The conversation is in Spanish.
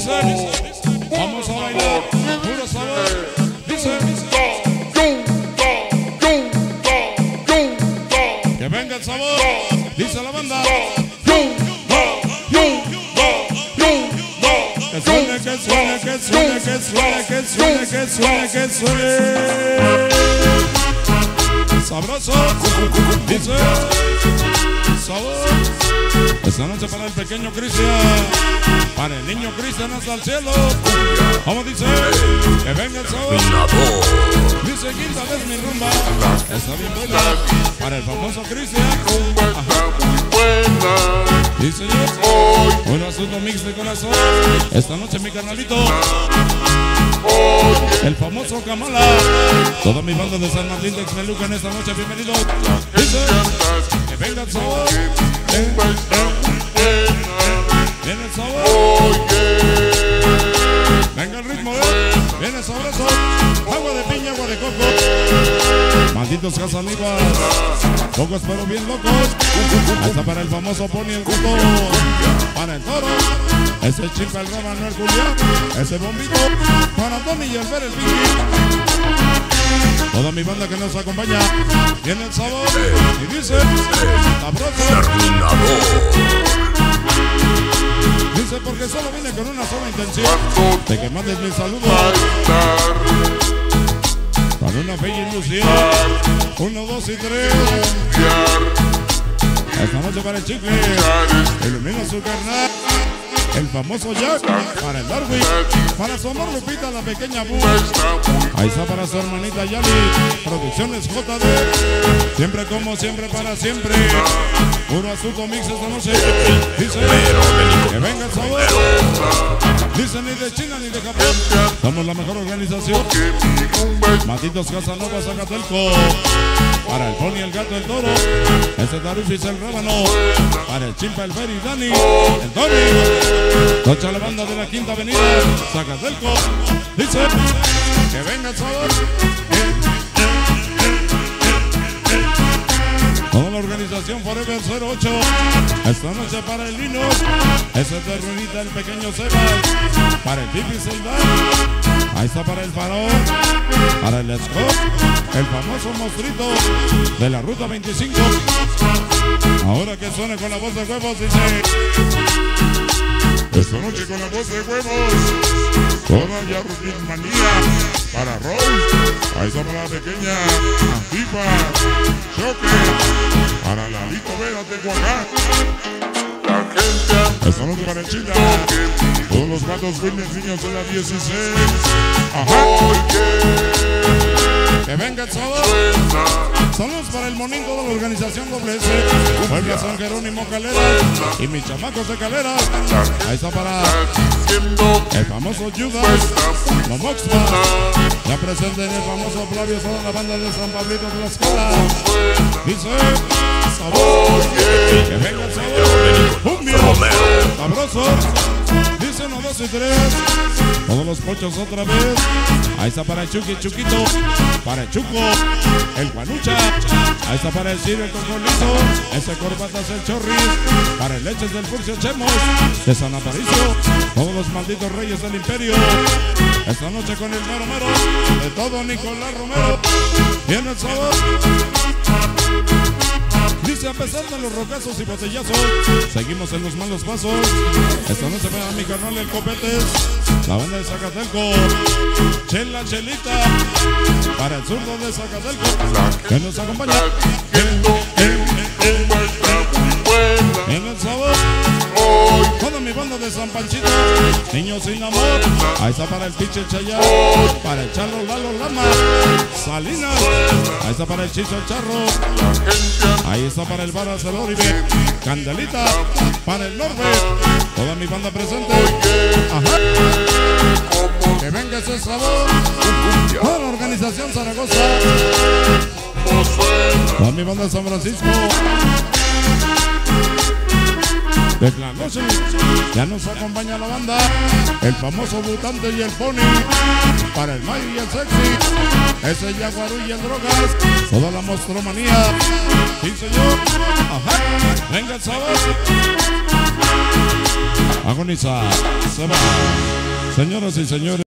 Dice, vamos a bailar, puro sabor. Dice, que venga el sabor. Dice la banda. Que suene, que suene, que suene, que suene, que suene, que suene, que suene. Sabroso. Dice, sabor. Esta noche para el pequeño Cristian, para el niño Cristian hasta el cielo. Como dice, que venga el sabor. Dice, quinta vez mi rumba está bien buena, para el famoso Cristian. Dice yo, un asunto mix de corazón. Esta noche mi carnalito, el famoso Kamala. Toda mi banda de San Martín de Xmeluca en esta noche, bienvenido. Dice, que venga el sabor. Viene el sabor. Venga el ritmo, viene el sabroso. Agua de piña, agua de coco. Malditos Casaniguas, pocos pero bien locos. Hasta para el famoso Pony el Gusto. Para el Toro, ese Chipa el Rábano el Julián, ese Bombito. Para Tony y el Ver el Vicky. Toda mi banda que nos acompaña. Viene el sabor y dice, sabroso. Dice, porque solo vine con una sola intención, de que mandes mis saludos con una fe y ilusión. 1, 2 y 3. Esta noche para el chicle, ilumina su carnal, el famoso Jack. Para el Darwin, para su amor Lupita, la pequeña Boo. Ahí está para su hermanita Yali, Producciones JD. Siempre como siempre, para siempre. Puro asunto mix esta noche. Dice, que venga el sabor. Dice, ni de China ni de Japón, somos la mejor organización. Matitos Casanova, Zacatelco. Para el Pony, el Gato, el Toro. Ese Tarufis, el Rábano. Para el Chimpa, el Fer y Dani, el Tony. Tocha la banda de la Quinta Avenida, Zacatelco. Dice, que venga el sabor. Toda la organización Forever 08. Esta noche para el Lino, ese terrorita, el pequeño Sebas. Para el Pipi Soldán. Ahí está para el Farol. Para el Scott, el famoso monstruito de la Ruta 25. Ahora que suene con la voz de huevos, dice. Esta noche con la voz de huevos, toda ya Rutin Manía. Para Rose, ahí está para la pequeña Antifa, Choque. Para Lalito Vera de Oaxaca. Esta noche para el Chila, todos los gatos Williams niños de la 16. Ajá. Que venga el sabor. Saludos para el Monín, toda la organización WS, Puebla San Jerónimo Calera y mis chamacos de Calera. Ahí está para el famoso Judas, Momoxpa. Ya presente en el famoso Flavio, toda la banda de San Pablito de la Escala. Dice, sabor. Que venga el sabor. Cumbia, sabroso. Dice 1, 2 y 3. Todos los pochos otra vez. Ahí está para el Chucky, Chuquito. Para el Chuco, el Guanucha. Ahí está para el Ciro, el Cocolizo. Ese Corbatas, el Chorris. Para el Leches del Furcio Chemos de San Aparicio. Todos los malditos reyes del imperio. Esta noche con el mero mero de todo Nicolás Romero. Viene el sabor. Dice, a pesar de los rocazos y botellazos, seguimos en los malos pasos. Esta noche para mi carnal el Copetes, la banda de Zacatelco. Chela, Chelita, para el zurdo de Zacatelco, que nos acompaña. En el sabor, toda mi banda de San Panchito, Niños sin amor. Ahí está para el Piche Chayá, para el Charro Lalo Lama, Salinas. Ahí está para el Chicho el Charro. Ahí está para el Varas el Oribe, Candelita, para el Norbe. Toda mi banda presente. Ajá. Que venga ese sabor. Toda la organización Zaragoza. Toda mi banda de San Francisco. De la noche ya nos acompaña la banda, el famoso Butante y el Pony. Para el Mayo y el Sexy, ese Jaguarú y el Drogas. Toda la monstruomanía. Sí, señor. Ajá. Venga el sabor. Hago sintoniza. Se va. Señoras y señores.